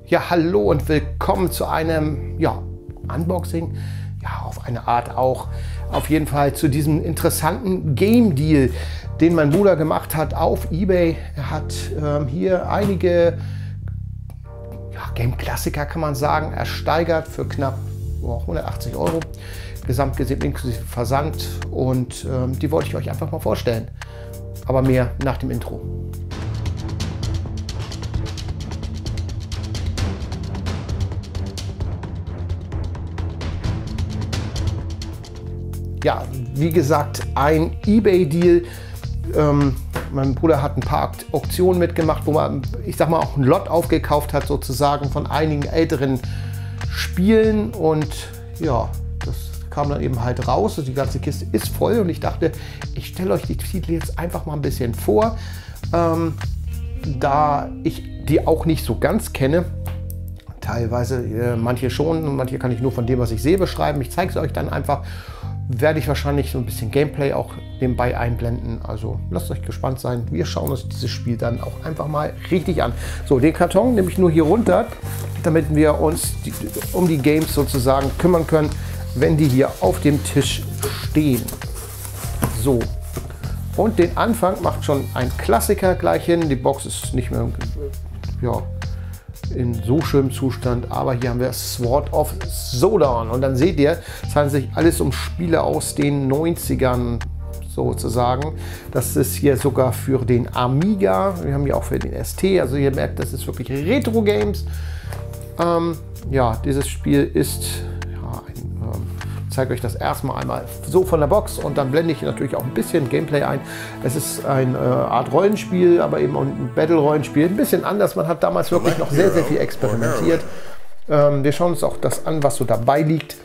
Ja, hallo und willkommen zu einem Unboxing. Ja, auf eine Art auch. Auf jeden Fall zu diesem interessanten Game Deal, den mein Bruder gemacht hat auf eBay. Er hat hier einige Game-Klassiker, kann man sagen, ersteigert für knapp 180 €. Gesamt gesehen inklusive Versand. Und die wollte ich euch einfach mal vorstellen. Aber mehr nach dem Intro. Ja, wie gesagt, ein eBay-Deal. Mein Bruder hat ein paar Auktionen mitgemacht, wo man, ich sag mal, auch ein Lot aufgekauft hat, sozusagen von einigen älteren Spielen. Und ja, das kam dann eben halt raus. Also die ganze Kiste ist voll und ich dachte, ich stelle euch die Titel jetzt einfach mal ein bisschen vor, da ich die auch nicht so ganz kenne. Teilweise, manche schon und manche kann ich nur von dem, was ich sehe, beschreiben. Ich zeige es euch dann einfach. Werde ich wahrscheinlich so ein bisschen Gameplay auch nebenbei einblenden. Also lasst euch gespannt sein. Wir schauen uns dieses Spiel dann auch einfach mal richtig an. So, den Karton nehme ich nur hier runter, damit wir uns um die Games sozusagen kümmern können, wenn die hier auf dem Tisch stehen. So, und den Anfang macht schon ein Klassiker gleich hin. Die Box ist nicht mehr in so schönem Zustand, aber hier haben wir Sword of Sodan und dann seht ihr, es handelt sich alles um Spiele aus den 90ern sozusagen. Das ist hier sogar für den Amiga, wir haben hier auch für den ST, also ihr merkt, das ist wirklich Retro-Games. Ja, dieses Spiel ist, ich zeige euch das erstmal einmal so von der Box und dann blende ich natürlich auch ein bisschen Gameplay ein. Es ist eine Art Rollenspiel, aber eben auch ein Battle-Rollenspiel. Ein bisschen anders, man hat damals wirklich noch sehr, sehr viel experimentiert. Wir schauen uns auch das an, was so dabei liegt.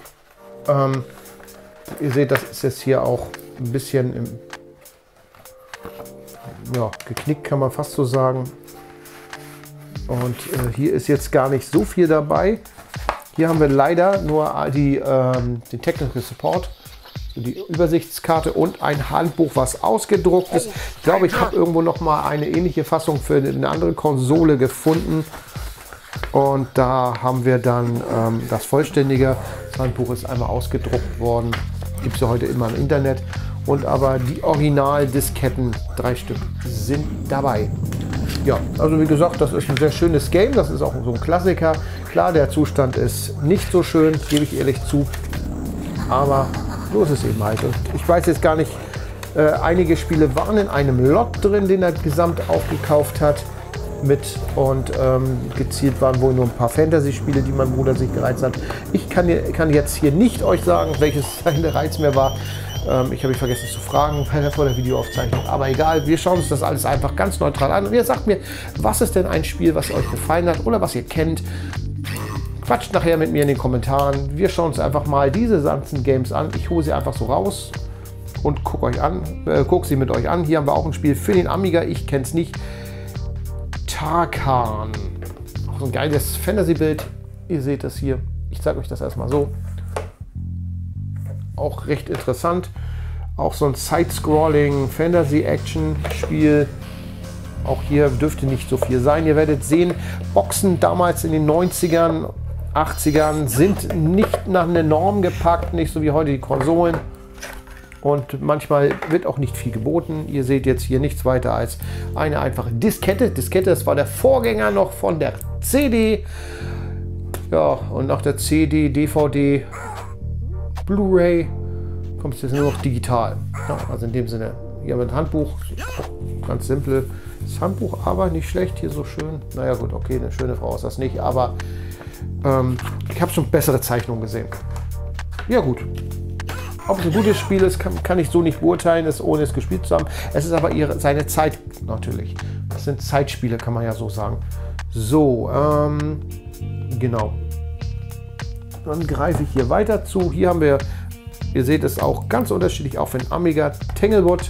Ihr seht, das ist jetzt hier auch ein bisschen geknickt, kann man fast so sagen. Und hier ist jetzt gar nicht so viel dabei. Hier haben wir leider nur den Technical Support, so die Übersichtskarte und ein Handbuch, was ausgedruckt ist. Ich glaube, ich habe irgendwo noch mal eine ähnliche Fassung für eine andere Konsole gefunden. Und da haben wir dann das vollständige. Das Handbuch ist einmal ausgedruckt worden. Gibt es ja heute immer im Internet. Und aber die Original-Disketten, 3 Stück, sind dabei. Ja, also wie gesagt, das ist ein sehr schönes Game. Das ist auch so ein Klassiker. Klar, der Zustand ist nicht so schön, gebe ich ehrlich zu. Aber so ist es eben halt. Und ich weiß jetzt gar nicht, einige Spiele waren in einem Lot drin, den er gesamt aufgekauft hat. Und gezielt waren wohl nur ein paar Fantasy-Spiele, die mein Bruder sich gereizt hat. Ich kann jetzt hier nicht euch sagen, welches sein Reiz mehr war. Ich habe vergessen zu fragen vor der Videoaufzeichnung, aber egal, wir schauen uns das alles einfach ganz neutral an und ihr sagt mir, was ist denn ein Spiel, was euch gefallen hat oder was ihr kennt. Quatscht nachher mit mir in den Kommentaren. Wir schauen uns einfach mal diese ganzen Games an. Ich hole sie einfach so raus und gucke sie mit euch an. Hier haben wir auch ein Spiel für den Amiga, ich kenne es nicht. Tarkan. Auch so ein geiles Fantasy-Bild. Ihr seht das hier. Ich zeige euch das erstmal so. Auch recht interessant. Auch so ein Side-Scrolling Fantasy-Action-Spiel. Auch hier dürfte nicht so viel sein. Ihr werdet sehen, Boxen damals in den 90ern, 80ern sind nicht nach einer Norm gepackt, nicht so wie heute die Konsolen. Und manchmal wird auch nicht viel geboten. Ihr seht jetzt hier nichts weiter als eine einfache Diskette. Diskette, das war der Vorgänger noch von der CD. Ja, und nach der CD, DVD, Blu-ray kommt es jetzt nur noch digital. Ja, also in dem Sinne, hier haben wir ein Handbuch, ganz simpel. Das Handbuch aber nicht schlecht, hier so schön. Naja gut, okay, eine schöne Frau ist das nicht, aber ich habe schon bessere Zeichnungen gesehen. Ja gut, ob es ein gutes Spiel ist, kann ich so nicht beurteilen, ohne es gespielt zu haben. Es ist aber seine Zeit natürlich. Das sind Zeitspiele, kann man ja so sagen. So, genau. Dann greife ich hier weiter zu. Hier haben wir, ihr seht es auch ganz unterschiedlich, auch für den Amiga Tanglewood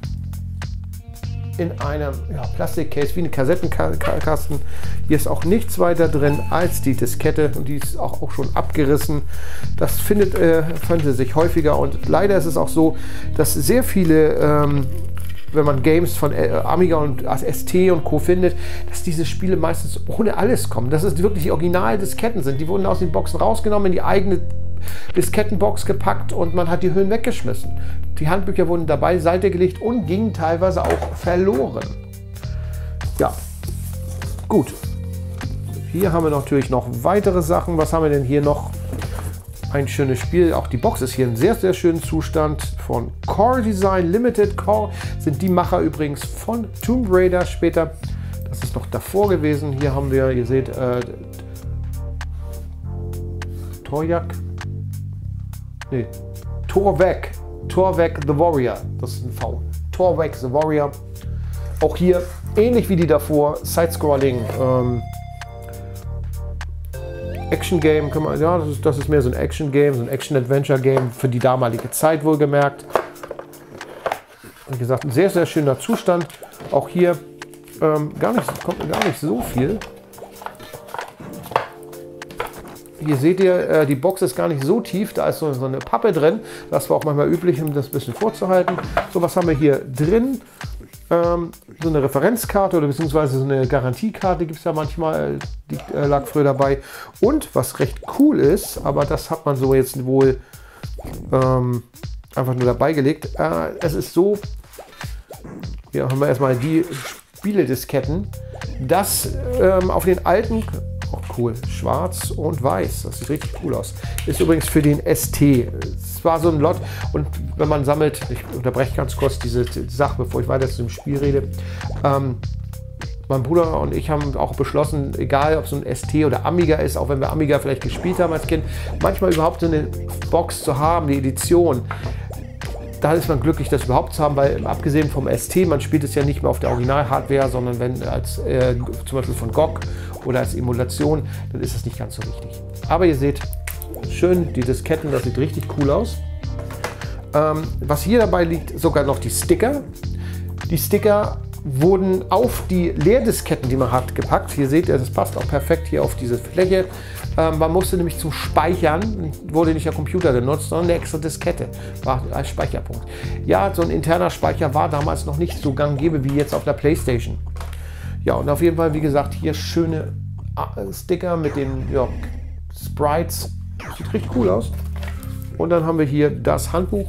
in einem Plastikcase wie ein Kassettenkasten. Hier ist auch nichts weiter drin als die Diskette und die ist auch schon abgerissen. Das findet sich häufiger und leider ist es auch so, dass sehr viele wenn man Games von Amiga und ST und Co. findet, dass diese Spiele meistens ohne alles kommen. Dass es wirklich die Original-Disketten sind. Die wurden aus den Boxen rausgenommen, in die eigene Diskettenbox gepackt und man hat die Hüllen weggeschmissen. Die Handbücher wurden dabei Seite gelegt und gingen teilweise auch verloren. Ja, gut. Hier haben wir natürlich noch weitere Sachen. Was haben wir denn hier noch? Ein schönes Spiel. Auch die Box ist hier in sehr, sehr schönen Zustand von Core Design Limited. Core sind die Macher übrigens von Tomb Raider später. Das ist noch davor gewesen. Hier haben wir, ihr seht, Torjak. Nee, Torvek. Torvek the Warrior. Das ist ein V. Torvek the Warrior. Auch hier ähnlich wie die davor. Side-Scrolling. Action-Game, ja, das ist mehr so ein Action-Game, so ein Action-Adventure-Game für die damalige Zeit wohlgemerkt. Wie gesagt, ein sehr, sehr schöner Zustand. Auch hier kommt gar nicht so viel. Hier seht ihr, die Box ist gar nicht so tief, da ist so eine Pappe drin. Das war auch manchmal üblich, um das ein bisschen vorzuhalten. So, was haben wir hier drin? So eine Referenzkarte oder beziehungsweise so eine Garantiekarte gibt es ja manchmal, die lag früher dabei. Und was recht cool ist, aber das hat man so jetzt wohl einfach nur dabei gelegt. Es ist so, hier haben wir erstmal die Spieledisketten, dass auf den alten, auch cool, schwarz und weiß, das sieht richtig cool aus. Ist übrigens für den ST. Es war so ein Lot und wenn man sammelt, ich unterbreche ganz kurz diese Sache, bevor ich weiter zu dem Spiel rede. Mein Bruder und ich haben auch beschlossen, egal ob es so ein ST oder Amiga ist, auch wenn wir Amiga vielleicht gespielt haben als Kind, manchmal überhaupt so eine Box zu haben, die Edition. Da ist man glücklich, das überhaupt zu haben, weil abgesehen vom ST, man spielt es ja nicht mehr auf der Original-Hardware, sondern wenn als zum Beispiel von GOG oder als Emulation, dann ist das nicht ganz so wichtig. Aber ihr seht, schön die Disketten, das sieht richtig cool aus. Was hier dabei liegt, sogar noch die Sticker. Die Sticker wurden auf die Leerdisketten, die man hat, gepackt. Hier seht ihr, das passt auch perfekt hier auf diese Fläche. Man musste nämlich zum Speichern, wurde nicht der Computer genutzt, sondern eine extra Diskette war als Speicherpunkt. Ja, so ein interner Speicher war damals noch nicht so gang und gäbe wie jetzt auf der PlayStation. Ja, und auf jeden Fall, wie gesagt, hier schöne Sticker mit den Sprites. Sieht richtig cool aus. Und dann haben wir hier das Handbuch.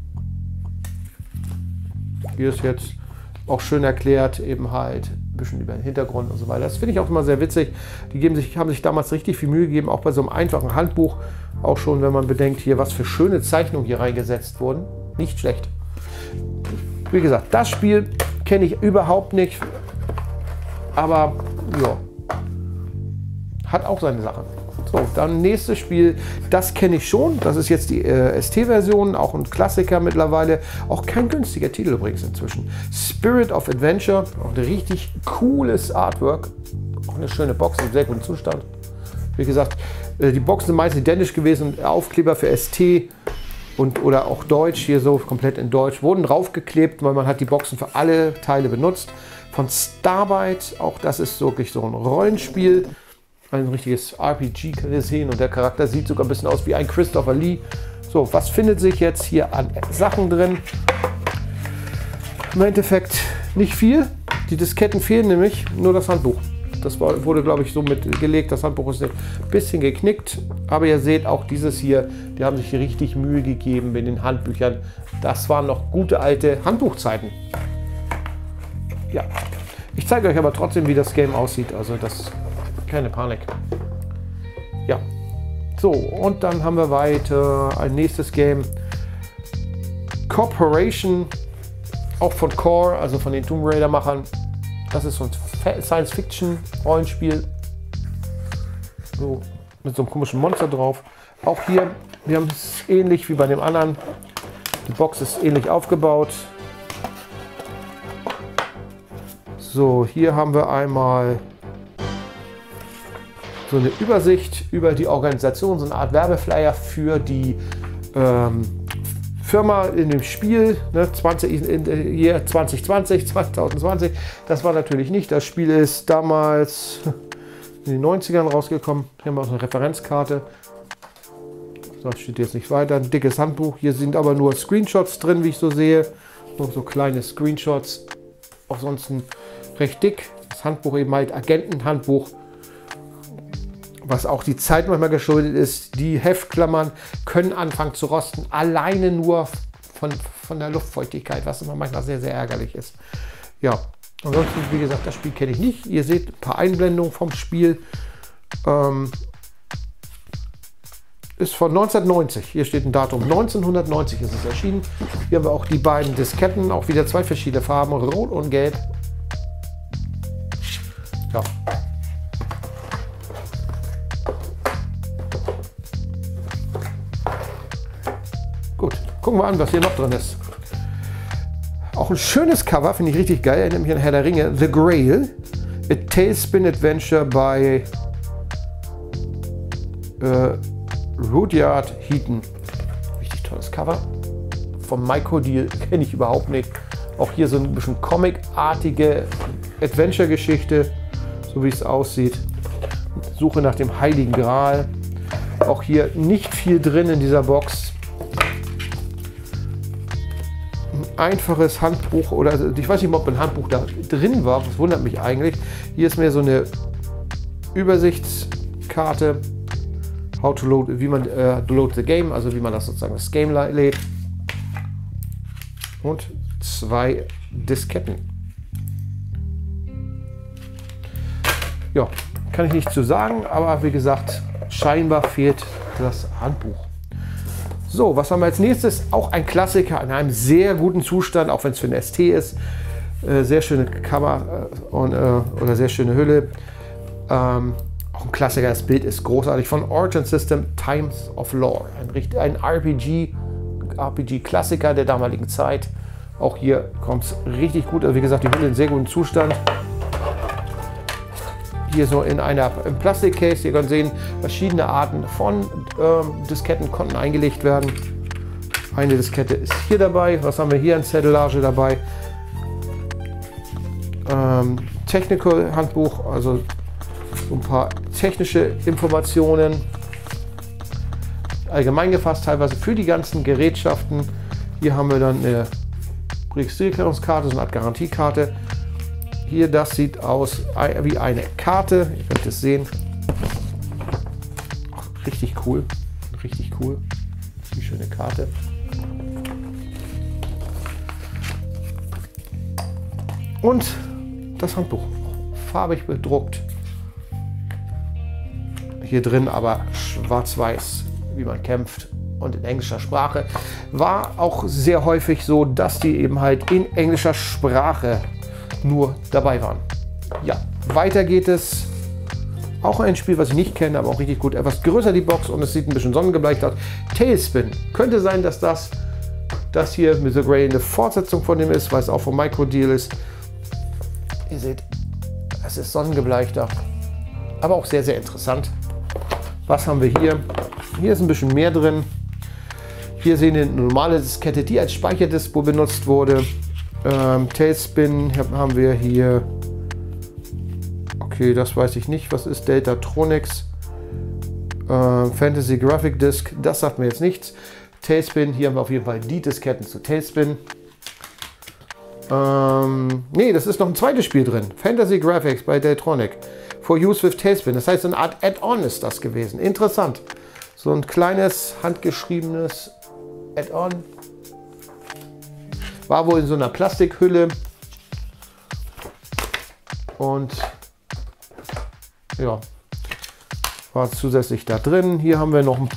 Hier ist jetzt auch schön erklärt, eben halt ein bisschen über den Hintergrund und so weiter. Das finde ich auch immer sehr witzig. Die haben sich damals richtig viel Mühe gegeben, auch bei so einem einfachen Handbuch. Auch schon, wenn man bedenkt, hier was für schöne Zeichnungen hier reingesetzt wurden. Nicht schlecht. Wie gesagt, das Spiel kenne ich überhaupt nicht. Aber ja, hat auch seine Sache. So, dann nächstes Spiel, das kenne ich schon. Das ist jetzt die ST-Version, auch ein Klassiker mittlerweile. Auch kein günstiger Titel übrigens inzwischen. Spirit of Adventure, auch ein richtig cooles Artwork. Auch eine schöne Box im sehr guten Zustand. Wie gesagt, die Boxen sind meist identisch gewesen. Aufkleber für ST oder auch Deutsch, hier so komplett in Deutsch, wurden draufgeklebt, weil man hat die Boxen für alle Teile benutzt. Von Starbite, auch das ist wirklich so ein Rollenspiel. Ein richtiges RPG kann ihr sehen und der Charakter sieht sogar ein bisschen aus wie ein Christopher Lee. So, was findet sich jetzt hier an Sachen drin? Im Endeffekt nicht viel. Die Disketten fehlen nämlich, nur das Handbuch. Das wurde, glaube ich, so mitgelegt. Das Handbuch ist ein bisschen geknickt. Aber ihr seht auch dieses hier, die haben sich hier richtig Mühe gegeben mit den Handbüchern. Das waren noch gute alte Handbuchzeiten. Ja, ich zeige euch aber trotzdem, wie das Game aussieht. Also das... Keine Panik. Ja. So, und dann haben wir weiter ein nächstes Game. Corporation, auch von Core, also von den Tomb Raider-Machern. Das ist so ein Science-Fiction-Rollenspiel. So, mit so einem komischen Monster drauf. Auch hier, wir haben es ähnlich wie bei dem anderen. Die Box ist ähnlich aufgebaut. So, hier haben wir einmal so eine Übersicht über die Organisation, so eine Art Werbeflyer für die Firma in dem Spiel, ne, 2020, 2020. Das war natürlich nicht. Das Spiel ist damals in den 90ern rausgekommen. Hier haben wir auch eine Referenzkarte. Das steht jetzt nicht weiter. Ein dickes Handbuch. Hier sind aber nur Screenshots drin, wie ich so sehe. Nur so kleine Screenshots. Ansonsten recht dick. Das Handbuch eben halt Agentenhandbuch. Was auch die Zeit manchmal geschuldet ist. Die Heftklammern können anfangen zu rosten. Alleine nur von der Luftfeuchtigkeit, was immer manchmal sehr, sehr ärgerlich ist. Ja, ansonsten, wie gesagt, das Spiel kenne ich nicht. Ihr seht ein paar Einblendungen vom Spiel. Ist von 1990. Hier steht ein Datum. 1990 ist es erschienen. Hier haben wir auch die beiden Disketten. Auch wieder zwei verschiedene Farben. Rot und Gelb. Ja. Gut, gucken wir an, was hier noch drin ist. Auch ein schönes Cover, finde ich richtig geil. Erinnert mich an Herr der Ringe. The Grail. A Tailspin Adventure by Rudyard Heaton. Richtig tolles Cover. Vom Microdeal kenne ich überhaupt nicht. Auch hier so ein bisschen Comic-artige Adventure-Geschichte, so wie es aussieht. Suche nach dem Heiligen Gral. Auch hier nicht viel drin in dieser Box. Ein einfaches Handbuch, oder ich weiß nicht, ob ein Handbuch da drin war, das wundert mich eigentlich. Hier ist mehr so eine Übersichtskarte. How to load, wie man load the game, also wie man das sozusagen das Game lädt. Und zwei Disketten. Ja, kann ich nicht zu sagen, aber wie gesagt, scheinbar fehlt das Handbuch. So, was haben wir als nächstes? Auch ein Klassiker in einem sehr guten Zustand, auch wenn es für ein ST ist. Sehr schöne Cover oder sehr schöne Hülle. Auch ein Klassiker, das Bild ist großartig, von Origin System, Times of Lore. Ein RPG-Klassiker der damaligen Zeit. Auch hier kommt es richtig gut. Also wie gesagt, die Hülle in sehr gutem Zustand. Hier so im Plastikcase. Ihr könnt sehen, verschiedene Arten von Disketten konnten eingelegt werden. Eine Diskette ist hier dabei. Was haben wir hier an Zettelage dabei? Technical Handbuch, also so ein paar technische Informationen. Allgemein gefasst teilweise für die ganzen Gerätschaften. Hier haben wir dann eine Registrierungskarte, so eine Art Garantiekarte. Hier, das sieht aus wie eine Karte. Ihr könnt es sehen. Ach, richtig cool. Richtig cool. Die schöne Karte. Und das Handbuch. Farbig bedruckt. Hier drin aber schwarz-weiß, wie man kämpft. Und in englischer Sprache. War auch sehr häufig so, dass die eben halt in englischer Sprache nur dabei waren. Ja, weiter geht es. Auch ein Spiel, was ich nicht kenne, aber auch richtig gut. Etwas größer die Box und es sieht ein bisschen sonnengebleicht aus. Tailspin. Könnte sein, dass das hier mit The Grail eine Fortsetzung von dem ist, weil es auch vom Microdeal ist. Ihr seht, es ist sonnengebleichter, aber auch sehr, sehr interessant. Was haben wir hier? Hier ist ein bisschen mehr drin. Hier sehen wir eine normale Diskette, die als Speicherdispo benutzt wurde. Tailspin haben wir hier. Okay, das weiß ich nicht. Was ist Deltatronics? Fantasy Graphic Disc, das sagt mir jetzt nichts. Tailspin, hier haben wir auf jeden Fall die Disketten zu Tailspin. Nee, das ist noch ein zweites Spiel drin. Fantasy Graphics bei Deltronic. For use with Tailspin. Das heißt, eine Art Add-on ist das gewesen. Interessant. So ein kleines, handgeschriebenes Add-on. War wohl in so einer Plastikhülle. Und ja, war zusätzlich da drin. Hier haben wir noch ein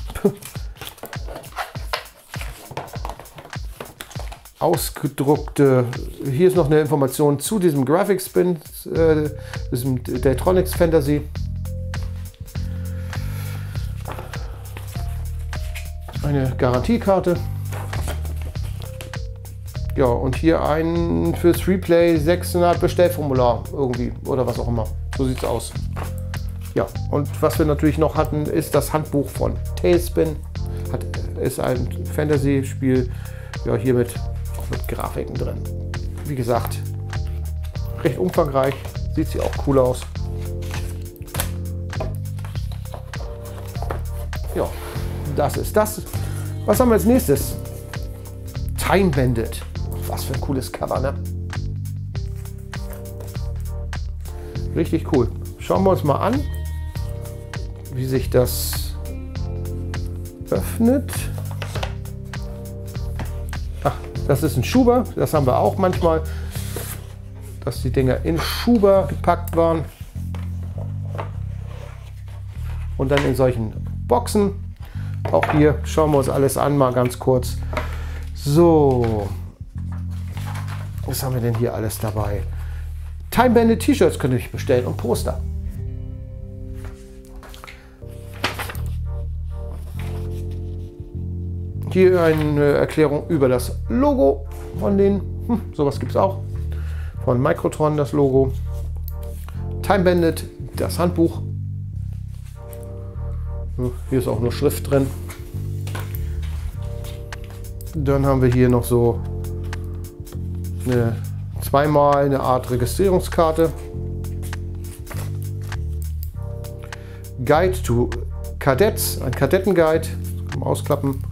ausgedruckte, hier ist noch eine Information zu diesem Graphic Spin, diesem Deltronics Fantasy. Eine Garantiekarte. Ja, und hier ein fürs Replay 600 Bestellformular irgendwie oder was auch immer. So sieht es aus. Ja, und was wir natürlich noch hatten, ist das Handbuch von Tailspin. Ist ein Fantasy-Spiel, ja, hier mit Grafiken drin. Wie gesagt, recht umfangreich, sieht sie auch cool aus. Ja, das ist das. Was haben wir als nächstes? Time Bandit. was für ein cooles Cover, ne? Richtig cool. Schauen wir uns mal an, wie sich das öffnet. Ach, das ist ein Schuber. Das haben wir auch manchmal, dass die Dinger in Schuber gepackt waren. Und dann in solchen Boxen. Auch hier schauen wir uns alles an, mal ganz kurz. So, was haben wir denn hier alles dabei? Time Bandit T-Shirts könnt ihr euch bestellen und Poster. Hier eine Erklärung über das Logo von denen. Sowas gibt es auch. Von Microtron das Logo. Time Bandit, das Handbuch. Hier ist auch nur Schrift drin. Dann haben wir hier noch so zweimal eine Art Registrierungskarte. Guide to Cadets, ein Kadettenguide. Kann man ausklappen.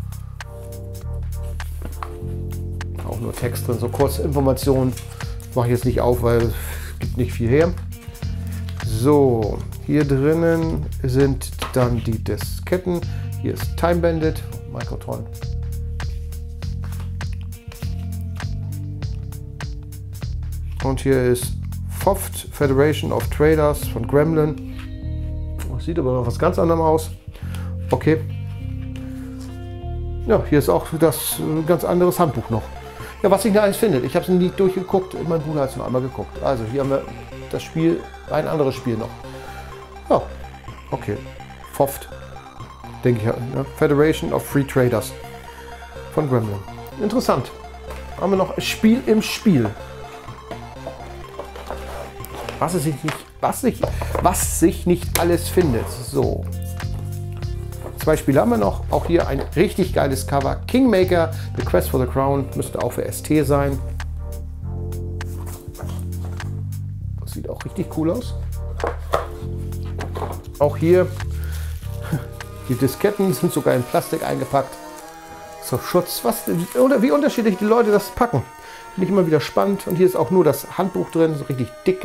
Auch nur Text drin, so kurze Informationen. Mache ich jetzt nicht auf, weil es gibt nicht viel her. So, hier drinnen sind dann die Disketten. Hier ist Time Bandit, Microtron. Und hier ist FOFT, Federation of Traders von Gremlin. Das sieht aber noch was ganz anderem aus. Okay. Ja, hier ist auch das ganz anderes Handbuch noch. Ja, was sich da alles findet. Ich habe es nicht durchgeguckt. Mein Bruder hat es nur einmal geguckt. Also hier haben wir das Spiel, ein anderes Spiel noch. Ja, okay. FOFT, denke ich. Ne? Federation of Free Traders von Gremlin. Interessant. Haben wir noch Spiel im Spiel. Was sich nicht alles findet. So. 2 Spiele haben wir noch. Auch hier ein richtig geiles Cover. Kingmaker, The Quest for the Crown. Müsste auch für ST sein. Das sieht auch richtig cool aus. Auch hier, die Disketten sind sogar in Plastik eingepackt. Zur Schutz. Oder wie unterschiedlich die Leute das packen. Finde ich immer wieder spannend. Und hier ist auch nur das Handbuch drin. So richtig dick.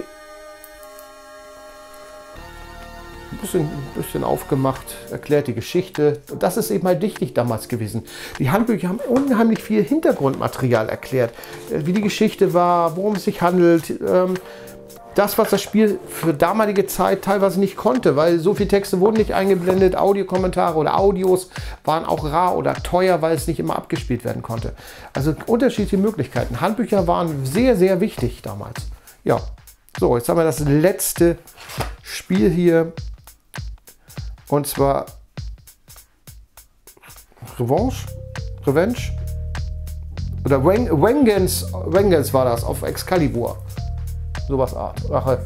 Ein bisschen aufgemacht, erklärt die Geschichte. Und das ist eben halt wichtig damals gewesen. Die Handbücher haben unheimlich viel Hintergrundmaterial erklärt. Wie die Geschichte war, worum es sich handelt. Das, was das Spiel für damalige Zeit teilweise nicht konnte, weil so viele Texte wurden nicht eingeblendet. Audiokommentare oder Audios waren auch rar oder teuer, weil es nicht immer abgespielt werden konnte. Also unterschiedliche Möglichkeiten. Handbücher waren sehr, sehr wichtig damals. Ja, so, jetzt haben wir das letzte Spiel hier. Und zwar Revenge oder Vengeance war das auf Excalibur. Sowas Art. Rache.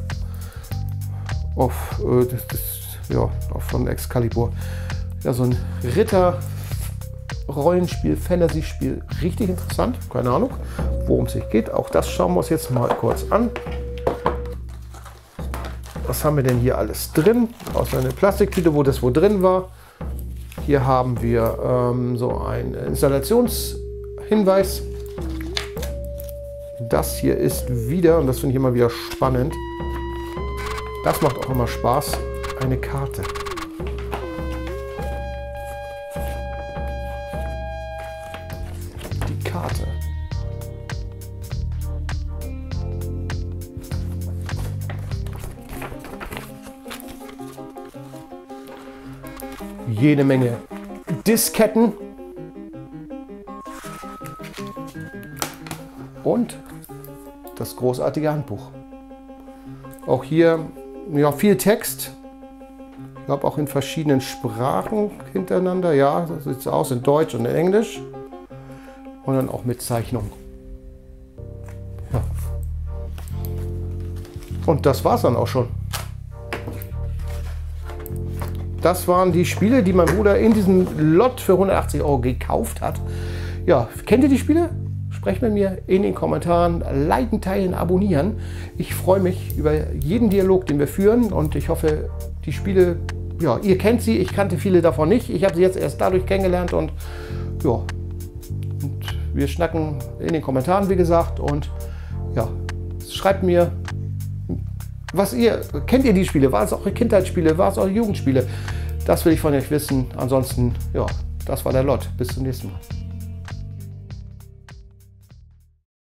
Von Excalibur. Ja, so ein Ritter-Rollenspiel, Fantasy-Spiel. Richtig interessant. Keine Ahnung, worum es sich geht. Auch das schauen wir uns jetzt mal kurz an. Was haben wir denn hier alles drin? Aus einer Plastiktüte, wo das wohl drin war. Hier haben wir so einen Installationshinweis. Das hier ist wieder, und das finde ich immer wieder spannend, das macht auch immer Spaß, eine Karte. Die Karte. Jede Menge Disketten und das großartige Handbuch. Auch hier ja, viel Text. Ich glaube auch in verschiedenen Sprachen hintereinander. Ja, so sieht es aus, in Deutsch und in Englisch. Und dann auch mit Zeichnung. Ja. Und das war es dann auch schon. Das waren die Spiele, die mein Bruder in diesem Lot für 180 € gekauft hat. Ja, kennt ihr die Spiele? Sprecht mit mir in den Kommentaren, liken, teilen, abonnieren. Ich freue mich über jeden Dialog, den wir führen, und ich hoffe, die Spiele, ja, ihr kennt sie, ich kannte viele davon nicht. Ich habe sie jetzt erst dadurch kennengelernt und ja, und wir schnacken in den Kommentaren, wie gesagt. Und ja, schreibt mir, kennt ihr die Spiele? War es eure Kindheitsspiele? War es eure Jugendspiele? Das will ich von euch wissen. Ansonsten, ja, das war der Lot. Bis zum nächsten Mal.